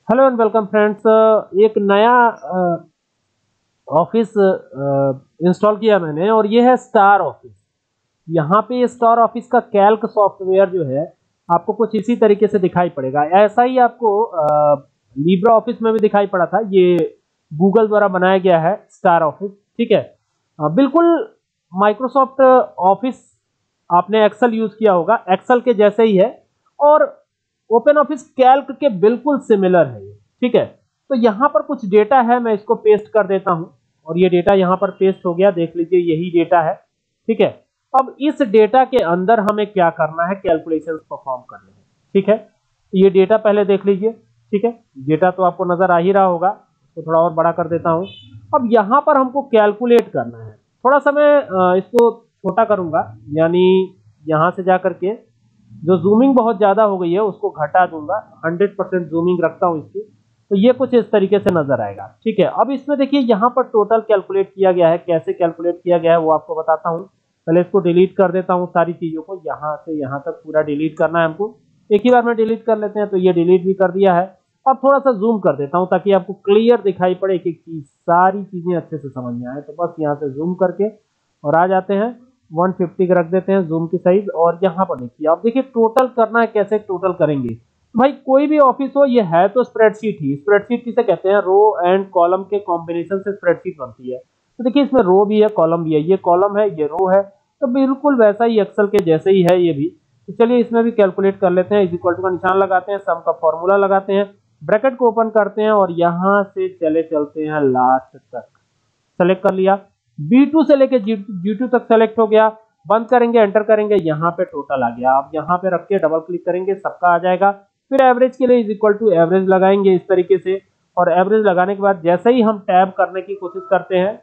Hello and welcome friends. एक नया office install किया मैंने और ये है स्टार ऑफिस। यहाँ पे ये स्टार ऑफिस का कैल्क सॉफ्टवेयर जो है आपको कुछ इसी तरीके से दिखाई पड़ेगा। ऐसा ही आपको लिब्रा ऑफिस में भी दिखाई पड़ा था। ये गूगल द्वारा बनाया गया है स्टार ऑफिस। ठीक है, बिल्कुल माइक्रोसॉफ्ट ऑफिस आपने एक्सेल यूज किया होगा, एक्सेल के जैसे ही है और ओपन ऑफिस कैल्क के बिल्कुल सिमिलर है ये। ठीक है, तो यहाँ पर कुछ डेटा है, मैं इसको पेस्ट कर देता हूँ और ये डेटा यहाँ पर पेस्ट हो गया। देख लीजिए यही डेटा है। ठीक है, अब इस डेटा के अंदर हमें क्या करना है, कैलकुलेशंस परफॉर्म करने हैं। ठीक है, तो ये डेटा पहले देख लीजिए। ठीक है, डेटा तो आपको नजर आ ही रहा होगा, तो थोड़ा और बड़ा कर देता हूँ। अब यहाँ पर हमको कैलकुलेट करना है। थोड़ा सा मैं इसको छोटा करूंगा, यानी यहाँ से जा करके जो जूमिंग बहुत ज्यादा हो गई है उसको घटा दूंगा। 100% जूमिंग रखता हूँ इसकी, तो ये कुछ इस तरीके से नजर आएगा। ठीक है, अब इसमें देखिए यहाँ पर टोटल कैलकुलेट किया गया है। कैसे कैलकुलेट किया गया है वो आपको बताता हूँ। पहले इसको डिलीट कर देता हूँ, सारी चीजों को यहाँ से यहाँ तक पूरा डिलीट करना है हमको। एक ही बार में डिलीट कर लेते हैं, तो ये डिलीट भी कर दिया है। अब थोड़ा सा जूम कर देता हूँ ताकि आपको क्लियर दिखाई पड़े, एक एक चीज, सारी चीजें अच्छे से समझ में आए। तो बस यहाँ से जूम करके और आ जाते हैं 150 का रख देते हैं जूम की साइज। और यहाँ पर देखिए, आप देखिए टोटल करना है। कैसे टोटल करेंगे भाई? कोई भी ऑफिस हो, ये है तो स्प्रेडशीट ही। स्प्रेडशीट किसे कहते हैं? रो एंड कॉलम के कॉम्बिनेशन से स्प्रेडशीट बनती है। तो देखिए इसमें रो भी है, कॉलम भी है। ये कॉलम है, ये रो है, तो बिल्कुल वैसा ही एक्सेल के जैसे ही है ये भी। तो चलिए इसमें भी कैलकुलेट कर लेते हैं। इज इक्वल टू का निशान लगाते हैं, सम का फॉर्मूला लगाते हैं, ब्रैकेट को ओपन करते हैं और यहाँ से चले चलते हैं लास्ट तक। सेलेक्ट कर लिया, B2 से लेके G2 तक सेलेक्ट हो गया। बंद करेंगे, एंटर करेंगे, यहाँ पे टोटल आ गया। आप यहाँ पे रख के डबल क्लिक करेंगे, सबका आ जाएगा। फिर एवरेज के लिए इज इक्वल टू एवरेज लगाएंगे इस तरीके से। और एवरेज लगाने के बाद जैसे ही हम टैब करने की कोशिश करते हैं,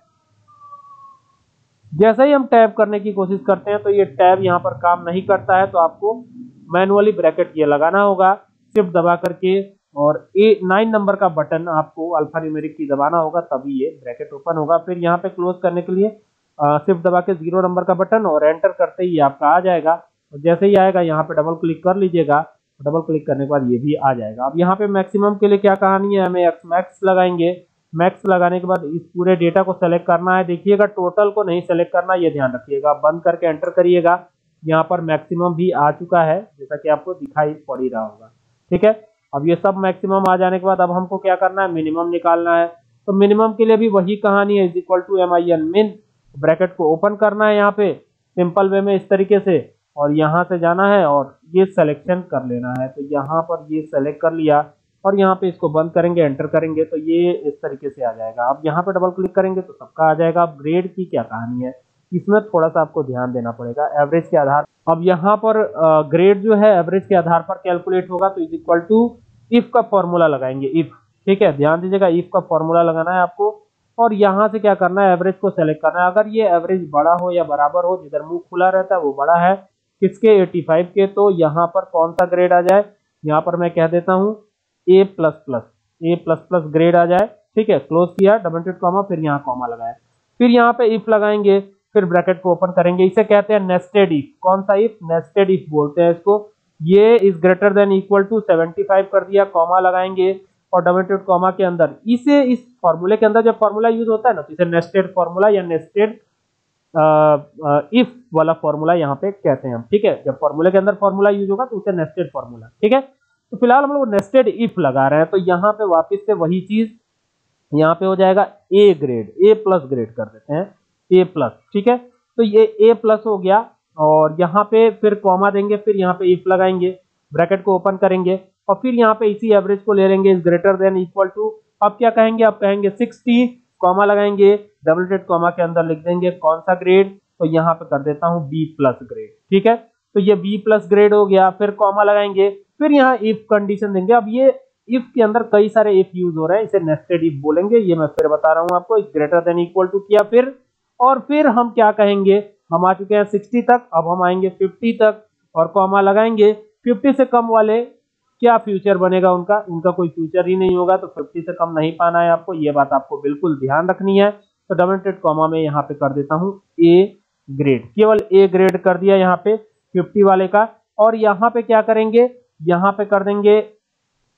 तो ये टैब यहाँ पर काम नहीं करता है। तो आपको मैनुअली ब्रैकेट ये लगाना होगा, शिफ्ट दबा करके, और A9 नंबर का बटन आपको अल्फा न्यूमेरिक की दबाना होगा, तभी ये ब्रैकेट ओपन होगा। फिर यहाँ पे क्लोज करने के लिए शिफ्ट दबा के 0 नंबर का बटन, और एंटर करते ही आपका आ जाएगा। और जैसे ही आएगा यहाँ पे डबल क्लिक कर लीजिएगा। डबल क्लिक करने के बाद ये भी आ जाएगा। अब यहाँ पे मैक्सिमम के लिए क्या कहानी है, हमें एक्स मैक्स लगाएंगे। मैक्स लगाने के बाद इस पूरे डेटा को सेलेक्ट करना है। देखिएगा टोटल को नहीं सेलेक्ट करना, ये ध्यान रखिएगा। बंद करके एंटर करिएगा। यहाँ पर मैक्सिमम भी आ चुका है, जैसा कि आपको दिखाई पड़ ही रहा होगा। ठीक है, अब ये सब मैक्सिमम आ जाने के बाद अब हमको क्या करना है, मिनिमम निकालना है। तो मिनिमम के लिए भी वही कहानी है, is equal to MIN min. Bracket को ओपन करना है यहाँ पे सिंपल वे में इस तरीके से, और यहाँ से जाना है और ये सिलेक्शन कर लेना है। तो यहाँ पर ये सेलेक्ट कर लिया और यहाँ पे इसको बंद करेंगे, एंटर करेंगे, तो ये इस तरीके से आ जाएगा। अब यहाँ पे डबल क्लिक करेंगे तो सबका आ जाएगा। अब ग्रेड की क्या कहानी है, इसमें थोड़ा सा आपको ध्यान देना पड़ेगा। एवरेज के आधार, अब यहाँ पर ग्रेड जो है एवरेज के आधार पर कैलकुलेट होगा। तो इज इक्वल टू इफ का फॉर्मूला लगाएंगे, इफ। ठीक है, ध्यान दीजिएगा, इफ का फॉर्मूला लगाना है आपको। और यहाँ से क्या करना है, एवरेज को सेलेक्ट करना है। अगर ये एवरेज बड़ा हो या बराबर हो, जिधर मुंह खुला रहता है वो बड़ा है किसके, 85 के, तो यहाँ पर कौन सा ग्रेड आ जाए, यहाँ पर मैं कह देता हूँ A++, A++ ग्रेड आ जाए। ठीक है, क्लोज किया, डबल टिक कॉमा, फिर यहाँ कॉमा लगाया। फिर यहाँ पे इफ लगाएंगे, फिर ब्रैकेट को ओपन करेंगे। इसे कहते हैं नेस्टेड इफ। कौन सा इफ? नेस्टेड इफ बोलते हैं इसको। ये is greater than equal to 75 कर दिया, कॉमा लगाएंगे और डबल टिक कॉमा के अंदर इसे, इस फॉर्मूले के अंदर जब फॉर्मूला यूज होता है ना, तो इसे नेस्टेड फॉर्मूला या नेस्टेड इफ वाला फॉर्मूला यहाँ पे कहते हैं हम। ठीक है, जब फॉर्मूले के अंदर फॉर्मूला यूज होगा तो उसे नेस्टेड फॉर्मूला। ठीक है, तो फिलहाल हम लोग नेस्टेड इफ लगा रहे हैं। तो यहाँ पे वापस से वही चीज यहाँ पे हो जाएगा A ग्रेड, A+ ग्रेड कर देते हैं, A+। ठीक है, तो ये A+ हो गया। और यहाँ पे फिर कॉमा देंगे, फिर यहाँ पे इफ लगाएंगे, ब्रैकेट को ओपन करेंगे और फिर यहाँ पे इसी एवरेज को ले लेंगे, is greater than equal to. अब क्या कहेंगे, अब कहेंगे 60, कॉमा लगाएंगे, डबल टिक कॉमा के अंदर लिख देंगे कौन सा ग्रेड, तो यहाँ पे कर देता हूँ B+ ग्रेड। ठीक है, तो ये B+ ग्रेड हो गया। फिर कॉमा लगाएंगे, फिर यहाँ इफ कंडीशन देंगे। अब ये इफ के अंदर कई सारे इफ यूज हो रहे हैं, इसे नेस्टेड इफ बोलेंगे। ये मैं फिर बता रहा हूँ आपको, is greater than equal to किया फिर, और फिर हम क्या कहेंगे, हम आ चुके हैं 60 तक, अब हम आएंगे 50 तक और कॉमा लगाएंगे। 50 से कम वाले क्या फ्यूचर बनेगा उनका, उनका कोई फ्यूचर ही नहीं होगा। तो 50 से कम नहीं पाना है आपको, ये बात आपको बिल्कुल ध्यान रखनी है। तो डबल टिक कॉमा में यहाँ पे कर देता हूँ A ग्रेड, केवल A ग्रेड कर दिया यहाँ पे 50 वाले का। और यहाँ पे क्या करेंगे, यहाँ पे कर देंगे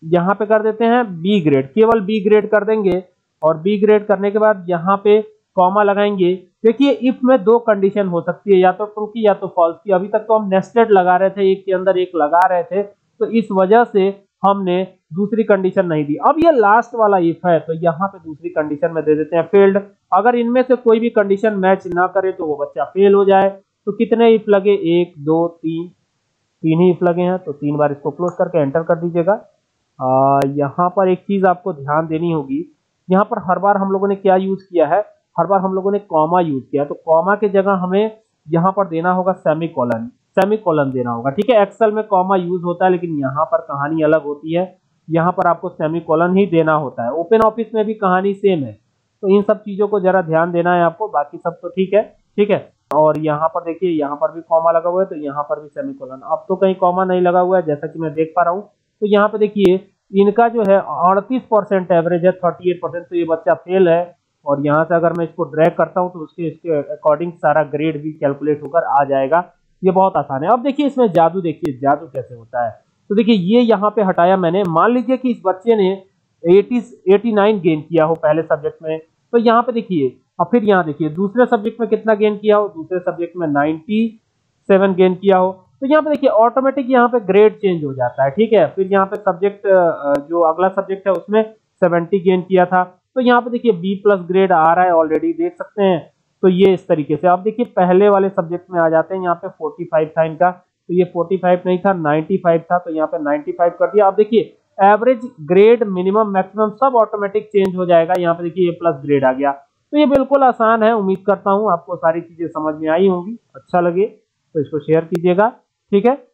यहाँ पे कर देते हैं बी ग्रेड, केवल बी ग्रेड कर देंगे और बी ग्रेड करने के बाद यहाँ पे कॉमा लगाएंगे। देखिए इफ में दो कंडीशन हो सकती है, या तो ट्रू की या तो फॉल्स की। अभी तक तो हम नेस्टेड लगा रहे थे, एक के अंदर एक लगा रहे थे, तो इस वजह से हमने दूसरी कंडीशन नहीं दी। अब ये लास्ट वाला इफ है तो यहाँ पे दूसरी कंडीशन में दे देते हैं फेल्ड। अगर इनमें से कोई भी कंडीशन मैच ना करे तो वो बच्चा फेल हो जाए। तो कितने इफ लगे, 1 2 3, 3 ही इफ लगे हैं, तो 3 बार इसको क्लोज करके एंटर कर दीजिएगा। यहाँ पर एक चीज आपको ध्यान देनी होगी, यहाँ पर हर बार हम लोगों ने क्या यूज किया है, हर बार हम लोगों ने कॉमा यूज किया, तो कॉमा के जगह हमें यहाँ पर देना होगा सेमीकोलन, सेमीकोलन देना होगा। ठीक है, एक्सेल में कॉमा यूज होता है लेकिन यहाँ पर कहानी अलग होती है, यहाँ पर आपको सेमीकोलन ही देना होता है। ओपन ऑफिस में भी कहानी सेम है, तो इन सब चीजों को जरा ध्यान देना है आपको, बाकी सब तो ठीक है। ठीक है, और यहाँ पर देखिए यहाँ पर भी कॉमा लगा हुआ है तो यहाँ पर भी सेमीकोलन। अब तो कहीं कॉमा नहीं लगा हुआ है जैसा कि मैं देख पा रहा हूँ। तो यहाँ पे देखिए इनका जो है 38% एवरेज है, 38%, तो ये बच्चा फेल है। और यहाँ से अगर मैं इसको ड्रैग करता हूँ तो इसके अकॉर्डिंग सारा ग्रेड भी कैलकुलेट होकर आ जाएगा। ये बहुत आसान है। अब देखिए इसमें जादू, देखिए जादू कैसे होता है। तो देखिए ये यहाँ पे हटाया मैंने, मान लीजिए कि इस बच्चे ने 89 गेन किया हो पहले सब्जेक्ट में, तो यहाँ पे देखिए, और फिर यहाँ देखिए दूसरे सब्जेक्ट में कितना गेन किया हो, दूसरे सब्जेक्ट में 97 गेन किया हो, तो यहाँ पे देखिए ऑटोमेटिक यहाँ पे ग्रेड चेंज हो जाता है। ठीक है, फिर यहाँ पे सब्जेक्ट जो अगला सब्जेक्ट है उसमें 70 गेन किया था, तो यहाँ पे देखिए बी प्लस ग्रेड आ रहा है ऑलरेडी, देख सकते हैं। तो ये इस तरीके से। अब देखिए पहले वाले सब्जेक्ट में आ जाते हैं, यहाँ पे 45 था इनका, तो ये 45 नहीं था 95 था, तो यहाँ पे 95 कर दिया। अब देखिए एवरेज, ग्रेड, मिनिमम, मैक्सिमम सब ऑटोमेटिक चेंज हो जाएगा। यहाँ पे देखिए ये प्लस ग्रेड आ गया। तो ये बिल्कुल आसान है। उम्मीद करता हूँ आपको सारी चीजें समझ में आई होंगी। अच्छा लगे तो इसको शेयर कीजिएगा। ठीक है।